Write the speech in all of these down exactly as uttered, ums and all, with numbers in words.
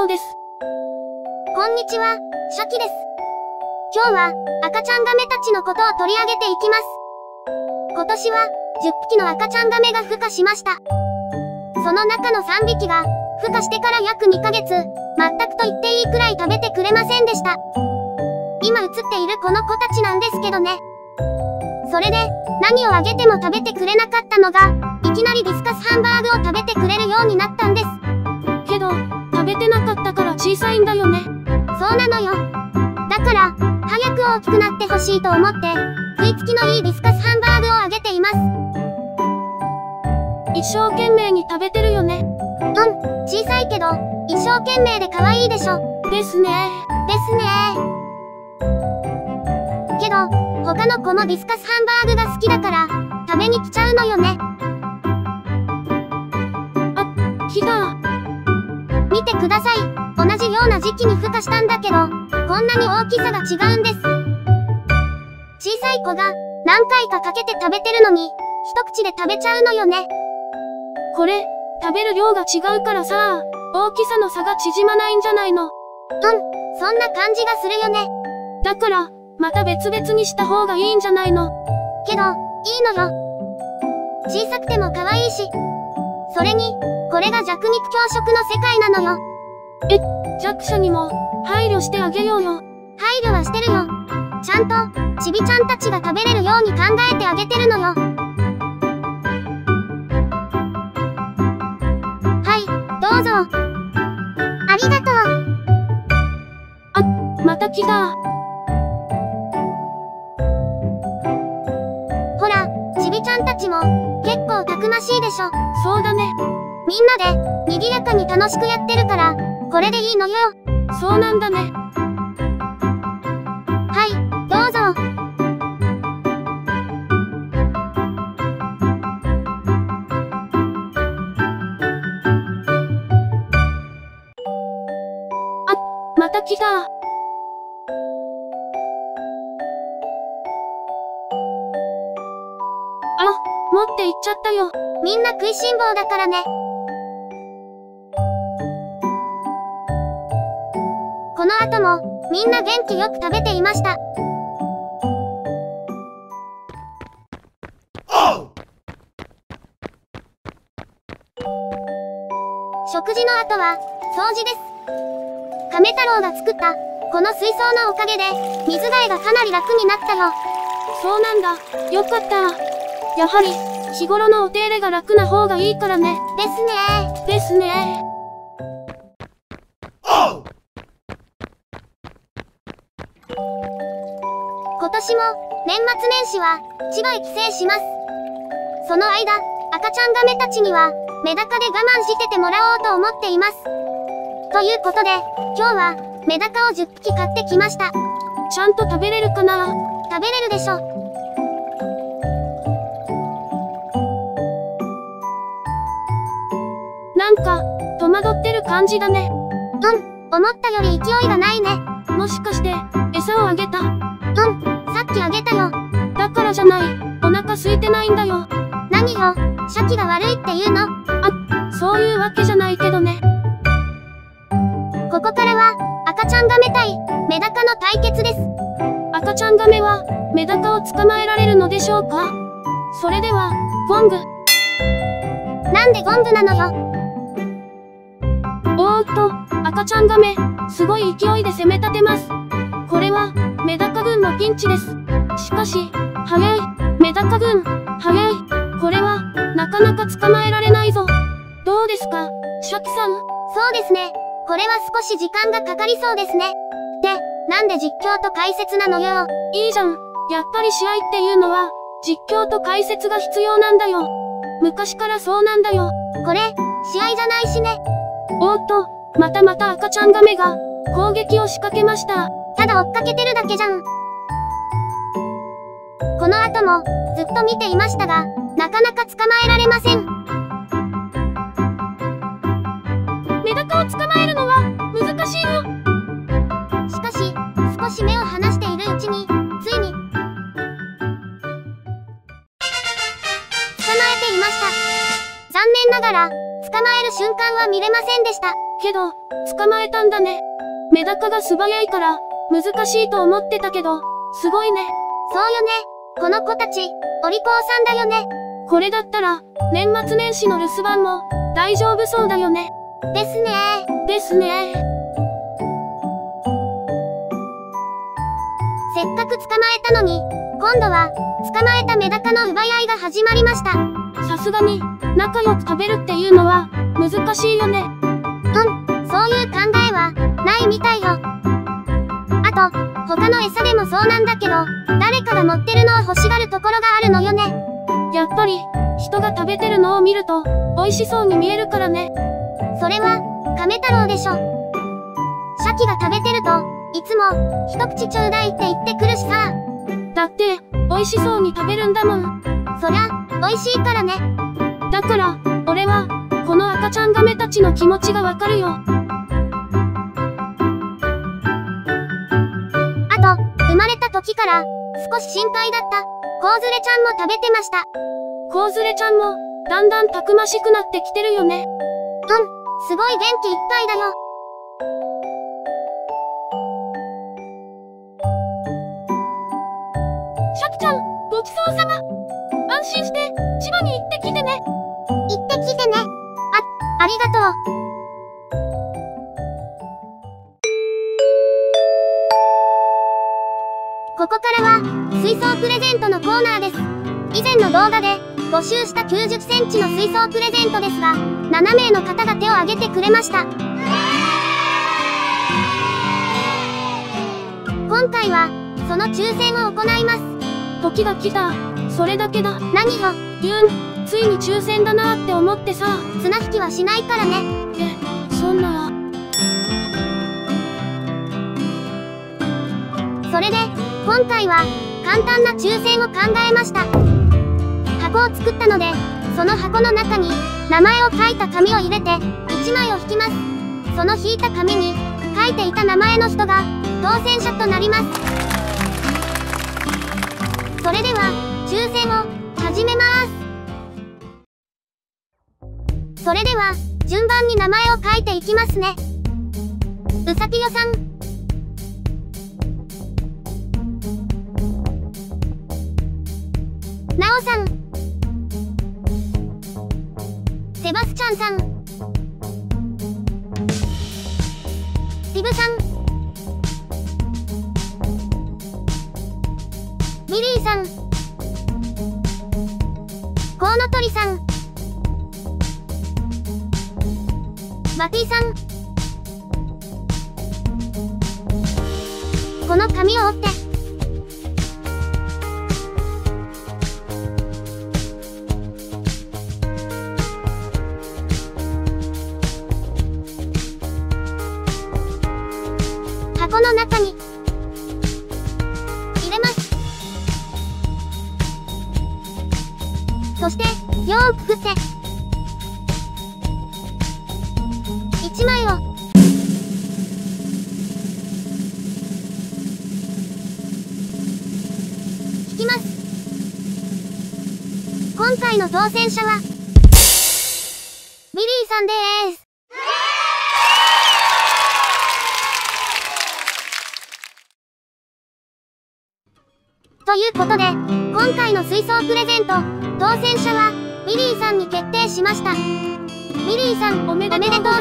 です。 こんにちは、シャキです。今日は、赤ちゃんガメたちのことを取り上げていきます。今年は、じゅっぴきの赤ちゃんガメが孵化しました。その中のさんびきが、孵化してから約にかげつ、全くと言っていいくらい食べてくれませんでした。今映っているこの子たちなんですけどね。それで、何をあげても食べてくれなかったのが、いきなりビスカスハンバーグを食べてくれるようになったんです。 けど、食べてなかったから小さいんだよね。 そうなのよ。だから、早く大きくなってほしいと思って、食いつきのいいビスカスハンバーグをあげています。 一生懸命に食べてるよね。 うん、小さいけど、一生懸命で可愛いでしょ。 ですね。 ですね。けど、他の子もビスカスハンバーグが好きだから、食べに来ちゃうのよね。 あ、来た。 見てください。同じような時期に孵化したんだけど、こんなに大きさが違うんです。小さい子が何回かかけて食べてるのに、一口で食べちゃうのよね。 これ、食べる量が違うからさ、大きさの差が縮まないんじゃないの？ うん、そんな感じがするよね。 だから、また別々にした方がいいんじゃないの？ けど、いいのよ。小さくても可愛いし。それに、これが弱肉強食の世界なのよ。 え、弱者にも、配慮してあげようよ。 配慮はしてるよ。ちゃんと、ちびちゃんたちが食べれるように考えてあげてるのよ。はい、どうぞ。ありがとう。 あ、また来た。 ほら、ちびちゃんたちも、結構たくましいでしょ。 そうだね。 みんなで、賑やかに楽しくやってるから、これでいいのよ。 そうなんだね。 はい、どうぞ。 あ、また来た。あ、持って行っちゃったよ。 みんな食いしん坊だからね。この後も、みんな元気よく食べていました。食事の後は、掃除です。亀太郎が作った、この水槽のおかげで、水替えがかなり楽になったよ。 そうなんだ。よかった。やはり、日頃のお手入れが楽な方がいいからね。 ですね。 ですね。 今年も、年末年始は、千葉へ帰省します。その間、赤ちゃんガメたちには、メダカで我慢しててもらおうと思っています。ということで、今日は、メダカをじゅっぴき買ってきました。 ちゃんと食べれるかな？ 食べれるでしょ。 なんか、戸惑ってる感じだね。 うん、思ったより勢いがないね。 もしかして、餌をあげた？ うん、さっきあげたよ。 だからじゃない。お腹空いてないんだよ。 何よ、シャキが悪いって言うの？ あ、そういうわけじゃないけどね。 ここからは、赤ちゃんガメ対、メダカの対決です。 赤ちゃんガメは、メダカを捕まえられるのでしょうか？それでは、ゴング。 なんでゴングなのよ。 おーっと、赤ちゃんガメ、すごい勢いで攻め立てます。これは、メダカ軍のピンチです。しかし、早い、メダカ軍、早い。これは、なかなか捕まえられないぞ。どうですか、シャキさん？ そうですね。これは少し時間がかかりそうですね。で、なんで実況と解説なのよ。 いいじゃん。やっぱり試合っていうのは、実況と解説が必要なんだよ。昔からそうなんだよ。 これ、試合じゃないしね。 おーっと、またまた赤ちゃんガメが、攻撃を仕掛けました。 ただ追っかけてるだけじゃん。この後も、ずっと見ていましたが、なかなか捕まえられません。 メダカを捕まえるのは、難しいよ。 しかし、少し目を離しているうちに、ついに、捕まえていました。残念ながら、捕まえる瞬間は見れませんでした。 けど、捕まえたんだね。メダカが素早いから、難しいと思ってたけど、すごいね。 そうよね。この子たち、お利口さんだよね。 これだったら、年末年始の留守番も、大丈夫そうだよね。 ですねー。 ですねー。 せっかく捕まえたのに、今度は、捕まえたメダカの奪い合いが始まりました。 さすがに、仲良く食べるっていうのは、難しいよね。 うん、そういう考えは、ないみたいよ。あと、他の餌でもそうなんだけど、誰かが持ってるのを欲しがるところがあるのよね。 やっぱり、人が食べてるのを見ると、美味しそうに見えるからね。 それは、亀太郎でしょ。シャキが食べてると、いつも、一口ちょうだいって言ってくるしさ。 だって、美味しそうに食べるんだもん。 そりゃ、美味しいからね。 だから、俺は、この赤ちゃんガメたちの気持ちがわかるよ。あと、生まれた時から、少し心配だった、コウズレちゃんも食べてました。 コウズレちゃんも、だんだんたくましくなってきてるよね。 うん、すごい元気いっぱいだよ。 シャキちゃん、ごちそうさま。安心して、千葉に行ってきてね。 行ってきてね。あ、ありがとう。ここからは、水槽プレゼントのコーナーです。以前の動画で、募集したきゅうじゅっセンチの水槽プレゼントですが、ななめいの方が手を挙げてくれました。今回は、その抽選を行います。 時が来た。それだけだ。 何よ。 ユン、ついに抽選だなーって思ってさ。 綱引きはしないからね。 え、そんな。 それで、今回は、簡単な抽選を考えました。箱を作ったので、その箱の中に、名前を書いた紙を入れて、いちまいを引きます。その引いた紙に、書いていた名前の人が、当選者となります。それでは、抽選を、始めます。それでは、順番に名前を書いていきますね。うさぴよさん。なおさん。セバスチャンさん。リブさん。ビリーさん。コウノトリさん。バティさん。この紙を折って。箱の中に入れます。そして、よーく振って、いちまいを、引きます。今回の当選者は、ビリーさんでーす。ということで、今回の水槽プレゼント、当選者は、ビリーさんに決定しました。ビリーさん、おめでとうございます。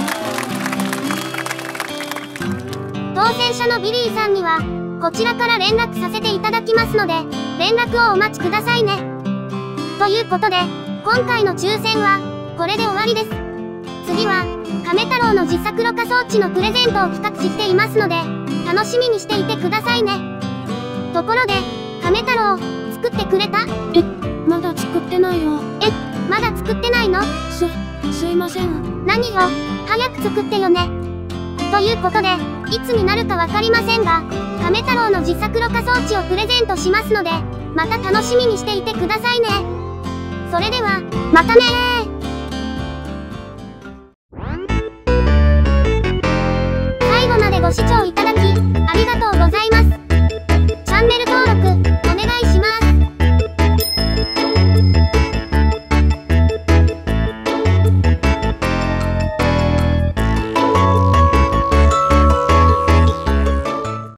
当選者のビリーさんには、こちらから連絡させていただきますので、連絡をお待ちくださいね。ということで、今回の抽選は、これで終わりです。次は、亀太郎の自作ろ過装置のプレゼントを企画していますので、楽しみにしていてくださいね。ところで、亀太郎、作ってくれた？ え、まだ作ってないよ。 え、まだ作ってないの？ す、すいません。 何よ、早く作ってよね。ということで、いつになるかわかりませんが、亀太郎の自作ろ過装置をプレゼントしますので、また楽しみにしていてくださいね。それでは、またねー。